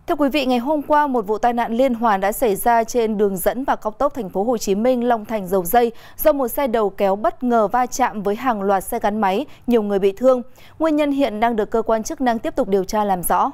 Thưa quý vị, ngày hôm qua một vụ tai nạn liên hoàn đã xảy ra trên đường dẫn vào cao tốc thành phố Hồ Chí Minh Long Thành Dầu Giây do một xe đầu kéo bất ngờ va chạm với hàng loạt xe gắn máy, nhiều người bị thương. Nguyên nhân hiện đang được cơ quan chức năng tiếp tục điều tra làm rõ.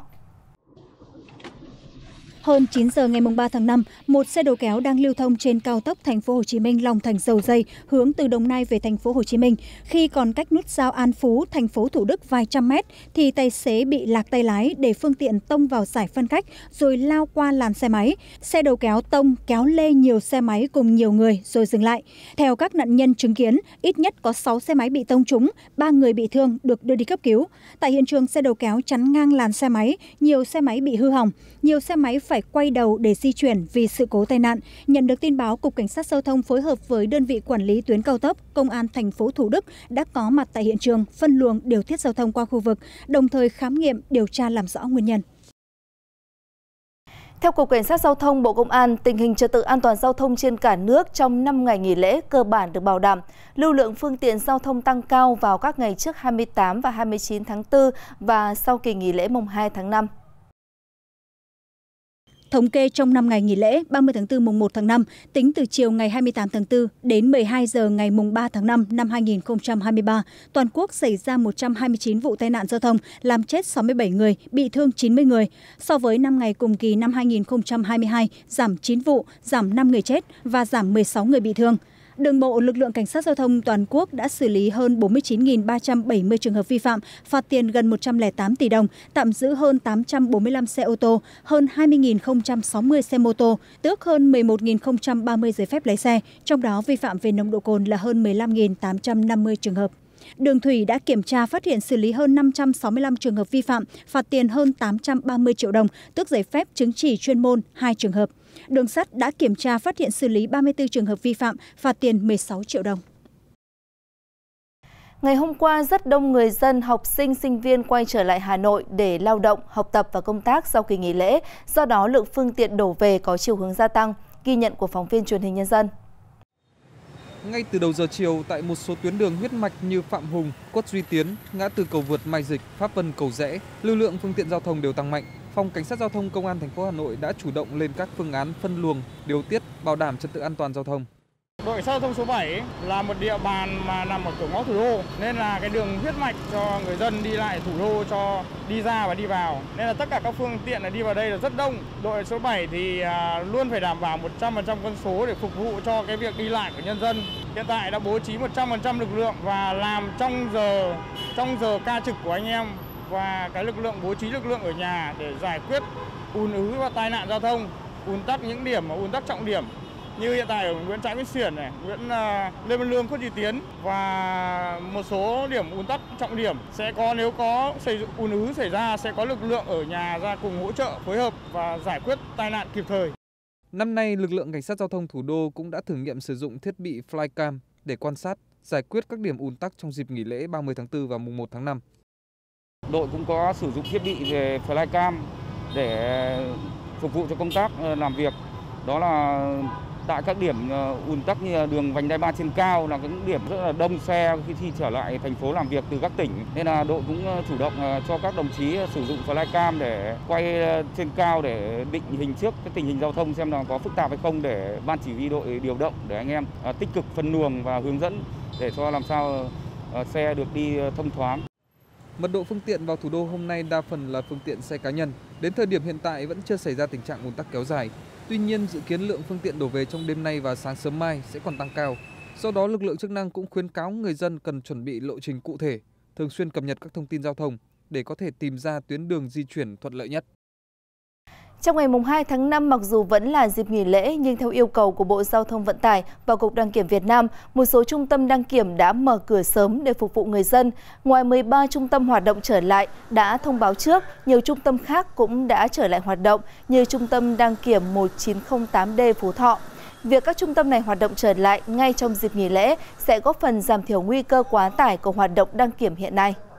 Hơn 9 giờ ngày 3 tháng 5, một xe đầu kéo đang lưu thông trên cao tốc thành phố Hồ Chí Minh Long Thành Dầu Giây hướng từ Đồng Nai về thành phố Hồ Chí Minh. Khi còn cách nút giao An Phú, thành phố Thủ Đức vài trăm mét thì tài xế bị lạc tay lái để phương tiện tông vào giải phân cách rồi lao qua làn xe máy. Xe đầu kéo tông kéo lê nhiều xe máy cùng nhiều người rồi dừng lại. Theo các nạn nhân chứng kiến, ít nhất có 6 xe máy bị tông trúng, 3 người bị thương được đưa đi cấp cứu. Tại hiện trường, xe đầu kéo chắn ngang làn xe máy, nhiều xe máy bị hư hỏng, nhiều xe máy phải quay đầu để di chuyển vì sự cố tai nạn. Nhận được tin báo, Cục Cảnh sát Giao thông phối hợp với đơn vị quản lý tuyến cao tốc, Công an thành phố Thủ Đức đã có mặt tại hiện trường, phân luồng điều tiết giao thông qua khu vực, đồng thời khám nghiệm, điều tra làm rõ nguyên nhân. Theo Cục Cảnh sát Giao thông Bộ Công an, tình hình trật tự an toàn giao thông trên cả nước trong 5 ngày nghỉ lễ cơ bản được bảo đảm. Lưu lượng phương tiện giao thông tăng cao vào các ngày trước 28 và 29 tháng 4 và sau kỳ nghỉ lễ mùng 2 tháng 5. Thống kê trong 5 ngày nghỉ lễ 30 tháng 4 mùng 1 tháng 5, tính từ chiều ngày 28 tháng 4 đến 12 giờ ngày mùng 3 tháng 5 năm 2023, toàn quốc xảy ra 129 vụ tai nạn giao thông, làm chết 67 người, bị thương 90 người. So với 5 ngày cùng kỳ năm 2022, giảm 9 vụ, giảm 5 người chết và giảm 16 người bị thương. Đường bộ, lực lượng cảnh sát giao thông toàn quốc đã xử lý hơn 49.370 trường hợp vi phạm, phạt tiền gần 108 tỷ đồng, tạm giữ hơn 845 xe ô tô, hơn 20.060 xe mô tô, tước hơn 11.030 giấy phép lái xe, trong đó vi phạm về nồng độ cồn là hơn 15.850 trường hợp. Đường thủy đã kiểm tra phát hiện xử lý hơn 565 trường hợp vi phạm, phạt tiền hơn 830 triệu đồng, tước giấy phép chứng chỉ chuyên môn 2 trường hợp. Đường sắt đã kiểm tra phát hiện xử lý 34 trường hợp vi phạm, phạt tiền 16 triệu đồng. Ngày hôm qua, rất đông người dân, học sinh, sinh viên quay trở lại Hà Nội để lao động, học tập và công tác sau kỳ nghỉ lễ. Do đó, lượng phương tiện đổ về có chiều hướng gia tăng. Ghi nhận của phóng viên Truyền hình Nhân dân. Ngay từ đầu giờ chiều, tại một số tuyến đường huyết mạch như Phạm Hùng, Quất Duy Tiến, ngã tư Cầu Vượt Mai Dịch, Pháp Vân Cầu Giẽ, lưu lượng phương tiện giao thông đều tăng mạnh. Phòng Cảnh sát Giao thông Công an thành phố Hà Nội đã chủ động lên các phương án phân luồng, điều tiết, bảo đảm trật tự an toàn giao thông. Đội cảnh sát giao thông số 7 là một địa bàn mà nằm ở cửa ngõ thủ đô, nên là cái đường huyết mạch cho người dân đi lại thủ đô, cho đi ra và đi vào, nên là tất cả các phương tiện đi vào đây là rất đông. Đội số 7 thì luôn phải đảm bảo 100% quân số để phục vụ cho cái việc đi lại của nhân dân. Hiện tại đã bố trí 100% lực lượng và làm trong giờ ca trực của anh em, và cái lực lượng bố trí lực lượng ở nhà để giải quyết ùn ứ và tai nạn giao thông, ùn tắc những điểm mà ùn tắc trọng điểm. Như hiện tại ở Nguyễn Trãi, Nguyễn Xiển này, Nguyễn Lê Văn Lương, Khuất Duy Tiến và một số điểm ùn tắc trọng điểm sẽ có, nếu có ùn ứ xảy ra sẽ có lực lượng ở nhà ra cùng hỗ trợ, phối hợp và giải quyết tai nạn kịp thời. Năm nay, lực lượng cảnh sát giao thông thủ đô cũng đã thử nghiệm sử dụng thiết bị Flycam để quan sát, giải quyết các điểm ùn tắc trong dịp nghỉ lễ 30 tháng 4 và mùng 1 tháng 5. Đội cũng có sử dụng thiết bị về Flycam để phục vụ cho công tác làm việc. Đó là tại các điểm ùn tắc như đường vành đai 3 trên cao là những điểm rất là đông xe khi trở lại thành phố làm việc từ các tỉnh, nên là đội cũng chủ động cho các đồng chí sử dụng Flycam để quay trên cao để định hình trước cái tình hình giao thông xem là có phức tạp hay không, để ban chỉ huy đội điều động để anh em tích cực phân luồng và hướng dẫn để cho làm sao xe được đi thông thoáng. Mật độ phương tiện vào thủ đô hôm nay đa phần là phương tiện xe cá nhân. Đến thời điểm hiện tại vẫn chưa xảy ra tình trạng ùn tắc kéo dài. Tuy nhiên, dự kiến lượng phương tiện đổ về trong đêm nay và sáng sớm mai sẽ còn tăng cao. Do đó, lực lượng chức năng cũng khuyến cáo người dân cần chuẩn bị lộ trình cụ thể, thường xuyên cập nhật các thông tin giao thông để có thể tìm ra tuyến đường di chuyển thuận lợi nhất. Trong ngày mùng 2 tháng 5, mặc dù vẫn là dịp nghỉ lễ, nhưng theo yêu cầu của Bộ Giao thông Vận tải và Cục Đăng kiểm Việt Nam, một số trung tâm đăng kiểm đã mở cửa sớm để phục vụ người dân. Ngoài 13 trung tâm hoạt động trở lại đã thông báo trước, nhiều trung tâm khác cũng đã trở lại hoạt động như Trung tâm đăng kiểm 1908D Phú Thọ. Việc các trung tâm này hoạt động trở lại ngay trong dịp nghỉ lễ sẽ góp phần giảm thiểu nguy cơ quá tải của hoạt động đăng kiểm hiện nay.